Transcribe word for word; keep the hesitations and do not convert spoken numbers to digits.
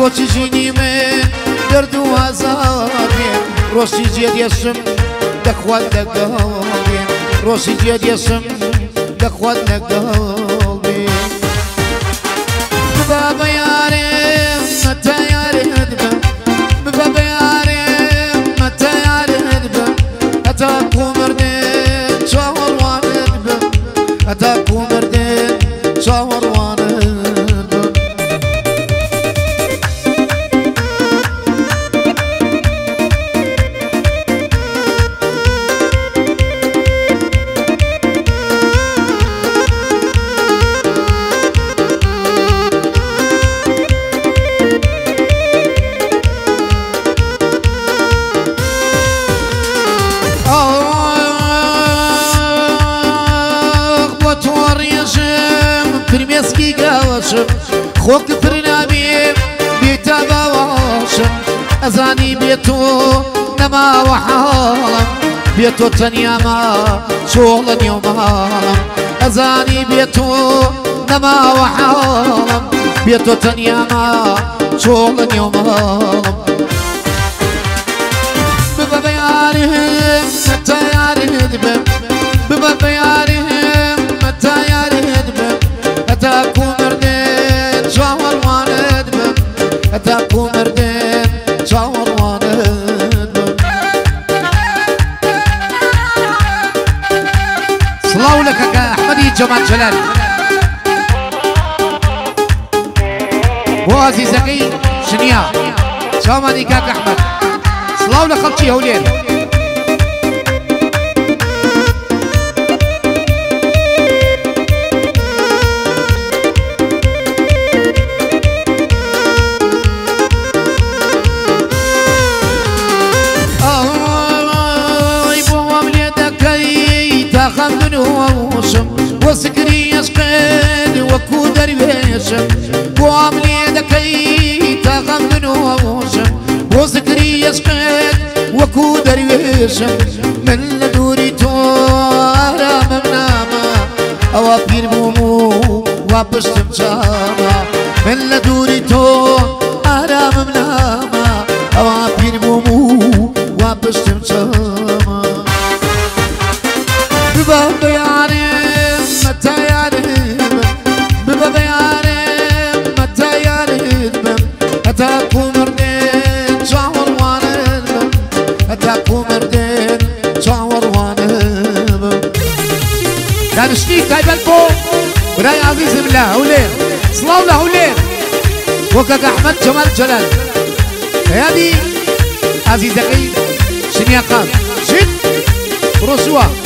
بۆچی ژینی من دەرد و ئازارێن ڕۆژی جێدێشم دەخوات لەگەڵێن ڕۆژی جێدێشم دەخوات لەگەڵێن ببا بە یارێم مەتە یارێت بە ببا بە یارێم مەتە یارێت بە هەتاکوو مردێن چاوەڕوانت بە هەتاکوو مردێن چاوەڕوانت بە خۆک پرنامێ بێتە باواشم ئەزانی بێتۆ نەماوە حاڵم بێتۆ تەنیاما چۆڵە نێو ماڵم ئەزانی بێتۆ نەماوە حاڵم بێتۆ تەنیاما چۆڵە نێو ماڵم ببە بە یارێم مەتە یارێت بە ببە بە یارێم مەتە یارێت بە هەتاکوو مردێن چاوەڕوانت بە هەتاکوو مردێن چاوەڕوانت بە سڵاو لە کاکە ئەحمەدی جەمال جەلال بۆ عەزیزەکەی شنیا چاومانی کاکە ئەحمەد سڵاو لە خەڵکی هەولێر وسكري يسقين وكو درويشم بوام لي دكي تغمدن ووشم وسكري يسقين وكو درويشم من لدوري توارا ممناما اوابير بومو وابشتم شاما من لدوري توارا ممناما اوابير بومو وابشتم شاما ببابا يعني متى يارب ببا بيارب متى يارب هتاكو مردين شاور وانب هتاكو مردين شاور وانب دانشتي تايبال بو براي عزيز بالله هولير صلاو له هولير وكاك احمد جمال جلال هادي عزيزكي شنيا قام شد رسوة